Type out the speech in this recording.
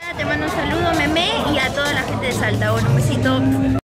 Te mando un saludo, Meme, y a toda la gente de Salta. Bueno, un besito.